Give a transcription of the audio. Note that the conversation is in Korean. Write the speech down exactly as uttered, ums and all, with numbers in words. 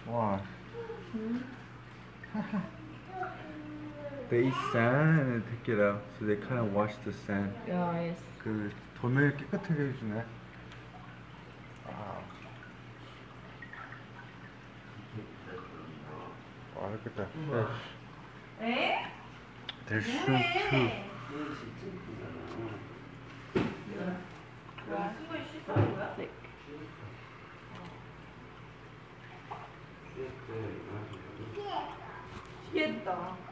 Wash. They sand and take it out, so they kind of wash the sand. Yeah, yes. 그 도면을 깨끗하게 해주네. 아, 와, 깨끗다. 에? There's shrimp too. Thick. 피했다.